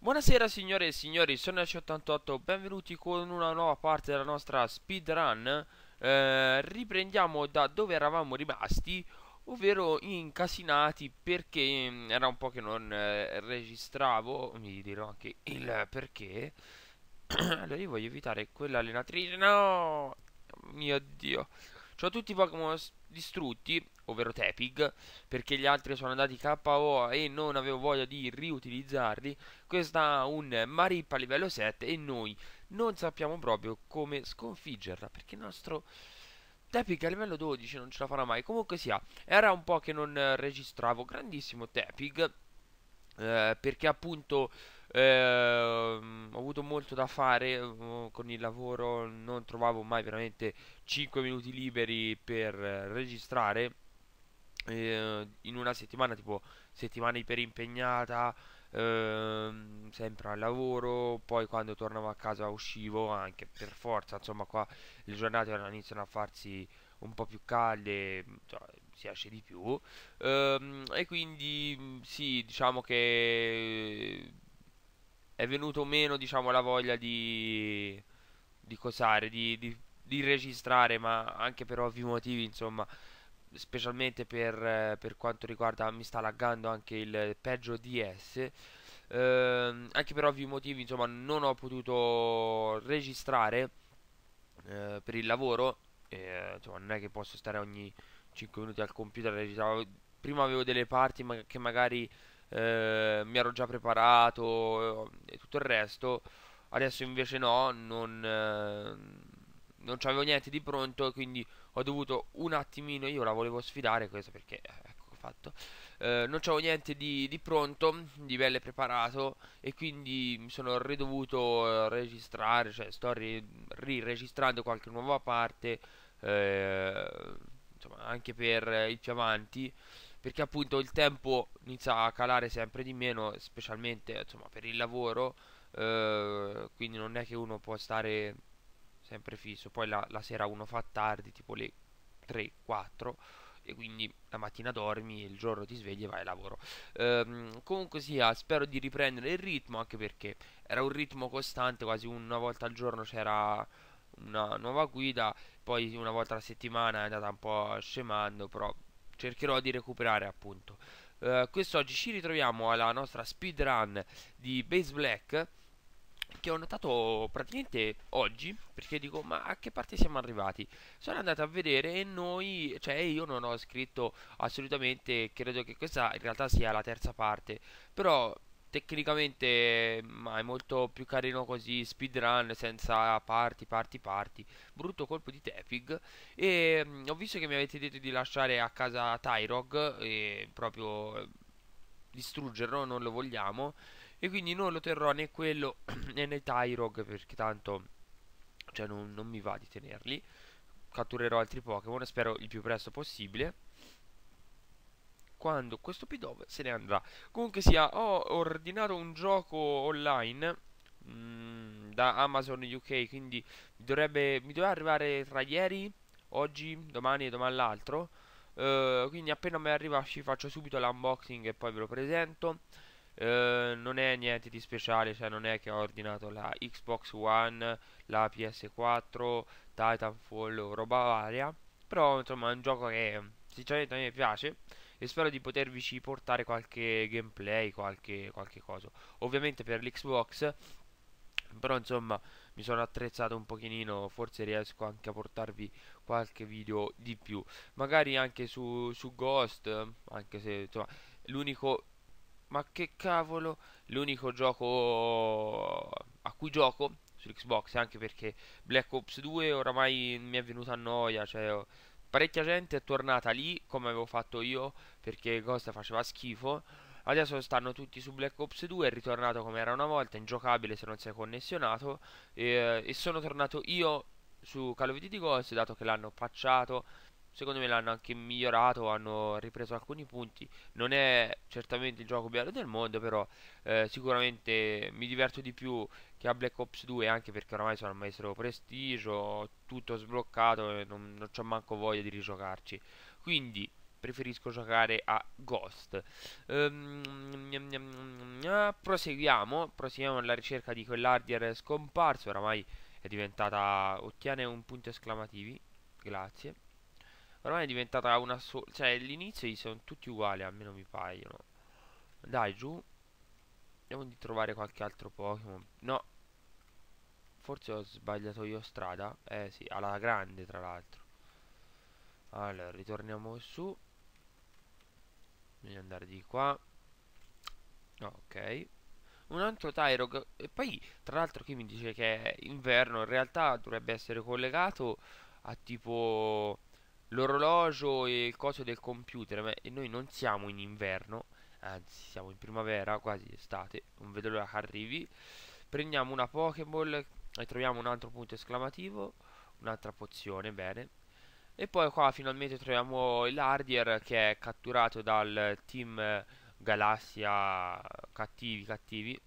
Buonasera signore e signori, sono AC88, benvenuti con una nuova parte della nostra speedrun. Riprendiamo da dove eravamo rimasti, ovvero incasinati perché era un po' che non registravo, mi dirò anche il perché. Allora io voglio evitare quell'allenatrice, no! Mio Dio. C'ho tutti i Pokémon distrutti, ovvero Tepig, perché gli altri sono andati KO e non avevo voglia di riutilizzarli. Questa ha un Marip a livello 7 e noi non sappiamo proprio come sconfiggerla, perché il nostro Tepig a livello 12 non ce la farà mai. Comunque sia, era un po' che non registravo. Grandissimo Tepig, perché appunto ho avuto molto da fare con il lavoro, non trovavo mai veramente 5 minuti liberi per registrare in una settimana, tipo settimana iperimpegnata, sempre al lavoro, poi quando tornavo a casa uscivo anche per forza, insomma qua le giornate ora iniziano a farsi un po' più calde, cioè, si esce di più, e quindi sì, diciamo che è venuto meno, diciamo, la voglia di cosare, di registrare, ma anche per ovvi motivi, insomma, specialmente per quanto riguarda, mi sta laggando anche il peggio DS. Anche per ovvi motivi, insomma, non ho potuto registrare per il lavoro. Insomma, non è che posso stare ogni 5 minuti al computer a registrare. Prima avevo delle parti che magari mi ero già preparato e tutto il resto. Adesso invece no, non c'avevo niente di pronto, quindi ho dovuto un attimino, io la volevo sfidare questa perché, ecco, ho fatto. Non c'avevo niente di pronto, di belle preparato e quindi mi sono ridovuto registrare, cioè sto riregistrando qualche nuova parte, eh, insomma, anche per il più avanti, perché appunto il tempo inizia a calare sempre di meno, specialmente insomma per il lavoro, quindi non è che uno può stare sempre fisso, poi la sera uno fa tardi, tipo le 3, 4 e quindi la mattina dormi e il giorno ti svegli e vai a lavoro. Comunque sia, spero di riprendere il ritmo, anche perché era un ritmo costante, quasi una volta al giorno c'era una nuova guida, poi una volta alla settimana è andata un po' scemando, però cercherò di recuperare appunto. Quest'oggi ci ritroviamo alla nostra speedrun di Base Black, che ho notato praticamente oggi, perché dico, ma a che parte siamo arrivati? Sono andato a vedere e noi, cioè io non ho scritto assolutamente, credo che questa in realtà sia la terza parte, però tecnicamente ma è molto più carino così, speedrun senza parti, brutto colpo di Tepig. E ho visto che mi avete detto di lasciare a casa Tyrog e proprio distruggerlo, non lo vogliamo. E quindi non lo terrò né quello né nei Tyrog, perché tanto cioè non mi va di tenerli. Catturerò altri Pokémon, spero il più presto possibile, quando questo Pidove se ne andrà. Comunque sia, ho ordinato un gioco online da Amazon UK, quindi mi doveva arrivare tra ieri, oggi, domani e domani l'altro. Quindi appena mi arriva ci faccio subito l'unboxing e poi ve lo presento. Non è niente di speciale, cioè non è che ho ordinato la Xbox One, la PS4, Titanfall o roba varia. Però insomma è un gioco che sinceramente a me piace e spero di potervici portare qualche gameplay, qualche cosa. Ovviamente per l'Xbox, però insomma mi sono attrezzato un pochino, forse riesco anche a portarvi qualche video di più. Magari anche su Ghost, anche se insomma l'unico... Ma che cavolo, l'unico gioco a cui gioco sull'Xbox, anche perché Black Ops 2 oramai mi è venuta a noia, cioè parecchia gente è tornata lì come avevo fatto io perché Ghost faceva schifo. Adesso stanno tutti su Black Ops 2, è ritornato come era una volta, ingiocabile se non sei connessionato. E sono tornato io su Call of Duty Ghost, dato che l'hanno patchato. Secondo me l'hanno anche migliorato, hanno ripreso alcuni punti. Non è certamente il gioco più bello del mondo, però sicuramente mi diverto di più che a Black Ops 2, anche perché oramai sono al maestro prestigio, ho tutto sbloccato e non c'ho manco voglia di rigiocarci. Quindi preferisco giocare a Ghost. Proseguiamo alla ricerca di quell'hardier scomparso. Oramai è diventata... Ottiene un punto esclamativi. Grazie. Oramai è diventata una sola... Cioè, all'inizio sono tutti uguali, almeno mi paiono. Dai, giù. Vediamo di trovare qualche altro Pokémon. No, forse ho sbagliato io strada. Eh sì, alla grande tra l'altro. Allora, ritorniamo su. Bisogna andare di qua. Ok. Un altro Tyrog. E poi, tra l'altro, qui mi dice che è inverno. In realtà dovrebbe essere collegato a tipo l'orologio e il coso del computer. E noi non siamo in inverno. Anzi, siamo in primavera, quasi estate. Non vedo l'ora che arrivi. Prendiamo una Pokéball e troviamo un altro punto esclamativo. Un'altra pozione, bene. E poi qua finalmente troviamo l'Hardier che è catturato dal team Galassia. Cattivi, cattivi.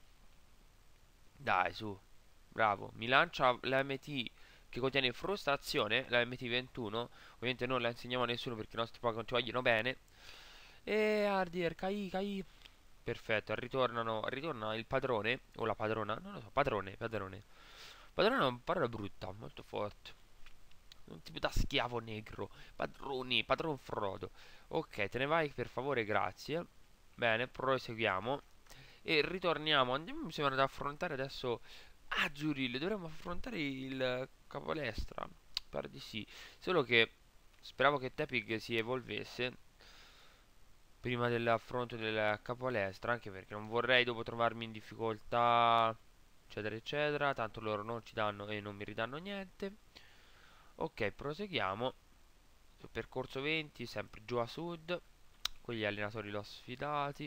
Dai, su. Bravo. Mi lancia la MT che contiene frustrazione, la MT21. Ovviamente non la insegniamo a nessuno perché i nostri Pokémon ci vogliono bene. E Hardier, Kai, Kai. Perfetto, ritorna il padrone, o la padrona, non lo so, padrone, padrone. Padrone è una parola brutta, molto forte. Un tipo da schiavo negro. Padroni, padron Frodo. Ok, te ne vai per favore, grazie. Bene, proseguiamo. E ritorniamo. Andiamo, mi sembra, ad affrontare adesso Azurill. Dovremmo affrontare il capolestra. Pare di sì. Solo che speravo che Tepig si evolvesse prima dell'affronto del capolestra. Anche perché non vorrei dopo trovarmi in difficoltà, eccetera, eccetera. Tanto loro non ci danno e non mi ridanno niente. Ok, proseguiamo. Sul percorso 20, sempre giù a sud. Quegli allenatori l'ho sfidati.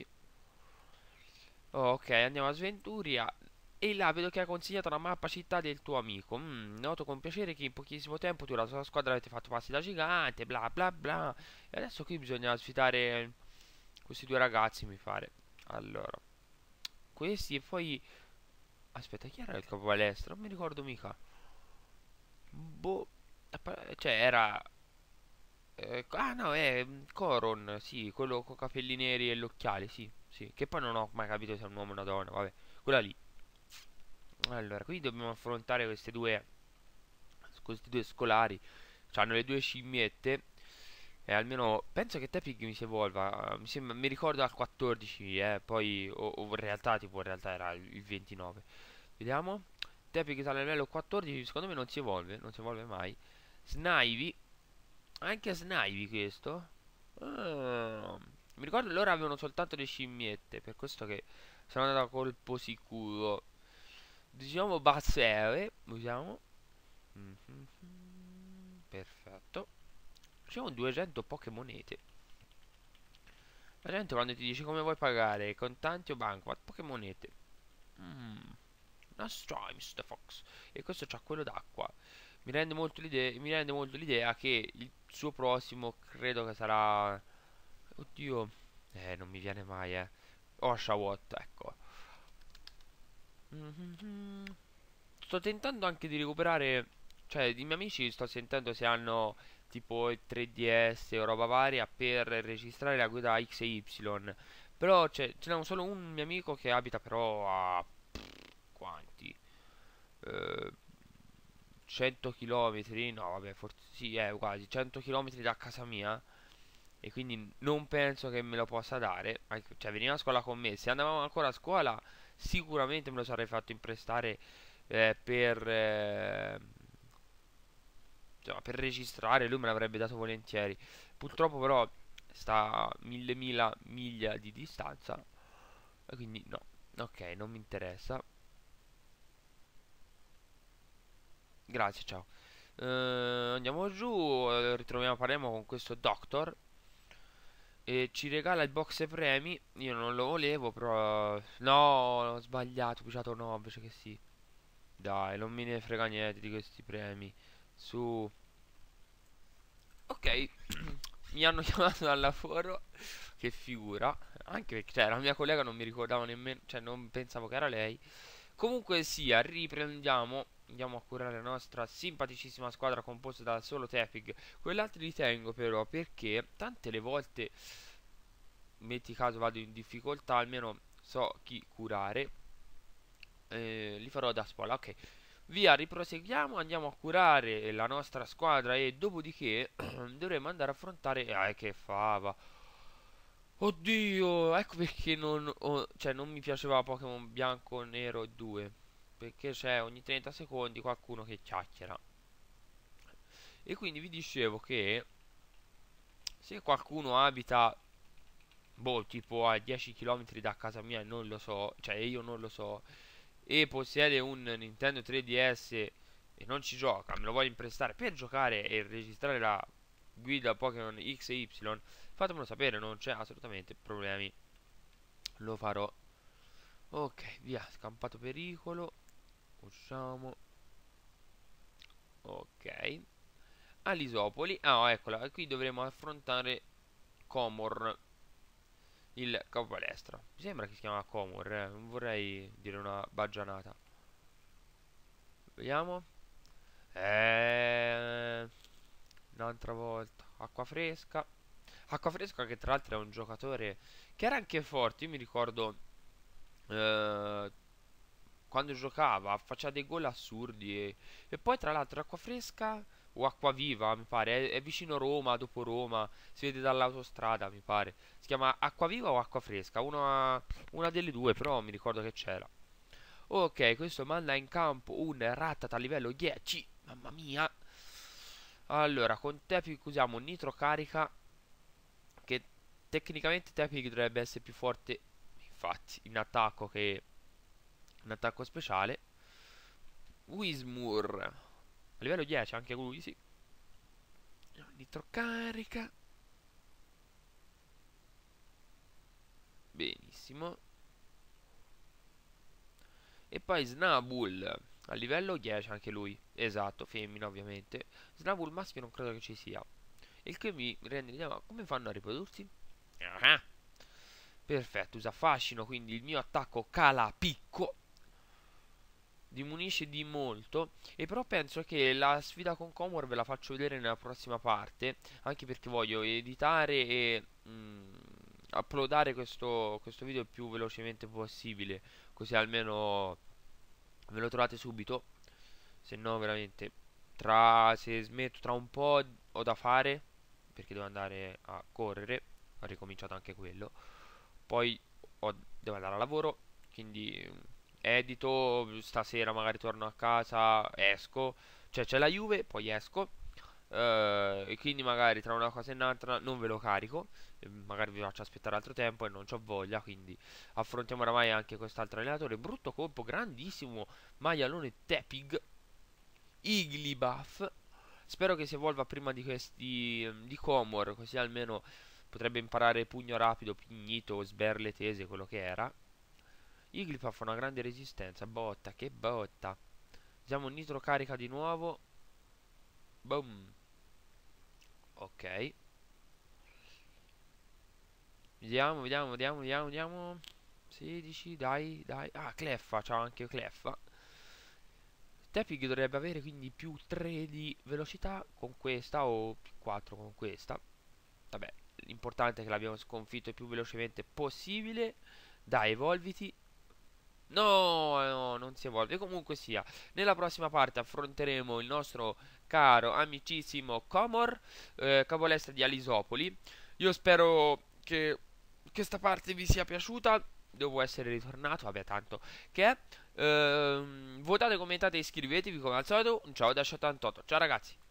Ok, andiamo a Sventuria. E là vedo che hai consigliato la mappa città del tuo amico. Noto con piacere che in pochissimo tempo tu e la tua squadra avete fatto passi da gigante, bla bla bla. E adesso qui bisogna sfidare questi due ragazzi, mi pare. Allora, questi e poi... Aspetta, chi era il capo palestra? Non mi ricordo mica. Boh... Cioè, era... ah no, è Coron, sì, quello con capelli neri e gli occhiali, sì, sì. Che poi non ho mai capito se è un uomo o una donna, vabbè. Quella lì. Allora, qui dobbiamo affrontare questi due scolari. Hanno le due scimmiette. E almeno penso che Tepig mi si evolva. Mi ricordo al 14, poi o in realtà tipo in realtà era il 29. Vediamo. Tepig sale al livello 14, secondo me non si evolve, non si evolve mai. Snivy, anche Snivy questo. Ah, mi ricordo loro avevano soltanto le scimmiette, per questo che sono andato a colpo sicuro. Diciamo Bassere, usiamo. Perfetto. Facciamo 200 poche monete. La gente quando ti dice come vuoi pagare, contanti o bancomat, poche monete. Nice try, Mr. Fox. E questo c'ha quello d'acqua. Mi rende molto l'idea che il suo prossimo credo che sarà... Oddio. Non mi viene mai, Oshawott, ecco. Sto tentando anche di recuperare... Cioè, i miei amici sto sentendo se hanno tipo il 3DS o roba varia per registrare la guida X e Y. Però ce n'è solo un mio amico che abita però a... Quanti? Eh, 100 km? No, vabbè, forse sì, quasi 100 km da casa mia. E quindi non penso che me lo possa dare. Cioè, veniva a scuola con me. Se andavamo ancora a scuola, sicuramente me lo sarei fatto imprestare insomma, per registrare. Lui me l'avrebbe dato volentieri. Purtroppo, però, sta a mille miglia di distanza. E quindi, no. Ok, non mi interessa. Grazie, ciao. Andiamo giù. Parliamo con questo Doctor. E ci regala il box premi. Io non lo volevo, però. No, ho sbagliato. Ho puciato no, invece che sì. Dai, non me ne frega niente di questi premi. Su. Ok. Mi hanno chiamato dal lavoro. Che figura. Anche perché, cioè, la mia collega non mi ricordava nemmeno. Cioè, non pensavo che era lei. Comunque sia, riprendiamo. Andiamo a curare la nostra simpaticissima squadra composta da solo Tepig. Quell'altro li tengo però perché tante le volte, metti caso vado in difficoltà, almeno so chi curare. Li farò da spola. Ok, via, riproseguiamo. Andiamo a curare la nostra squadra e dopodiché dovremo andare a affrontare. Che fava. Oddio, ecco perché cioè, non mi piaceva Pokémon bianco, nero e 2. Perché c'è ogni 30 secondi qualcuno che chiacchiera. E quindi vi dicevo che se qualcuno abita, boh, tipo a 10 km da casa mia e non lo so, cioè io non lo so, e possiede un Nintendo 3DS e non ci gioca, me lo vuole imprestare per giocare e registrare la guida Pokémon X e Y, fatemelo sapere, non c'è assolutamente problemi, lo farò. Ok, via, scampato pericolo. Usciamo. Ok. Alisopoli. Ah, eccola. Qui dovremo affrontare Comor, il capo palestra. Mi sembra che si chiama Comor, non vorrei dire una baggianata. Vediamo. Un'altra volta. Acqua fresca. Acqua fresca che tra l'altro è un giocatore che era anche forte. Io mi ricordo eh, quando giocava faceva dei gol assurdi e poi tra l'altro acqua fresca o acqua viva mi pare è vicino Roma, dopo Roma si vede dall'autostrada mi pare si chiama acqua viva o acqua fresca una delle due però mi ricordo che c'era. Ok, questo manda in campo un Rattata a livello 10, mamma mia. Allora con Tepic usiamo nitro carica che tecnicamente Tepic dovrebbe essere più forte infatti in attacco che in attacco speciale. Wismur a livello 10 anche lui, sì. Nitro carica. Benissimo. E poi Snabul a livello 10 anche lui. Esatto, femmina ovviamente. Snabul maschio non credo che ci sia. Il che mi rende l'idea, ma come fanno a riprodursi? Ah, perfetto, usa fascino, quindi il mio attacco cala picco. Diminuisce di molto. E però penso che la sfida con Comor ve la faccio vedere nella prossima parte. Anche perché voglio editare e uploadare questo video il più velocemente possibile. Così almeno ve lo trovate subito. Se no veramente se smetto tra un po' ho da fare. Perché devo andare a correre. Ho ricominciato anche quello. Poi devo andare a lavoro. Quindi edito, stasera magari torno a casa, esco, cioè c'è la Juve, poi esco, e quindi magari tra una cosa e un'altra non ve lo carico, e magari vi faccio aspettare altro tempo e non c'ho voglia, quindi affrontiamo oramai anche quest'altro allenatore, brutto colpo, grandissimo maialone Tepig, Igglybuff, spero che si evolva prima di questi, di Comor, così almeno potrebbe imparare pugno rapido, pignito, sberle tese, quello che era. Igglybuff fa una grande resistenza. Botta, che botta. Usiamo nitro carica di nuovo. Boom. Ok. Vediamo. 16, dai, dai. Ah, Cleffa, c'ha anche Cleffa. Tepig dovrebbe avere quindi più 3 di velocità con questa o più 4 con questa. Vabbè, l'importante è che l'abbiamo sconfitto il più velocemente possibile. Dai, evolviti. No, no, non si evolve. Comunque sia, nella prossima parte affronteremo il nostro caro, amicissimo Comor, capolista di Alisopoli. Io spero che questa parte vi sia piaciuta. Devo essere ritornato, vabbè, tanto che è. Votate, commentate e iscrivetevi come al solito. Un ciao da 78. Ciao ragazzi.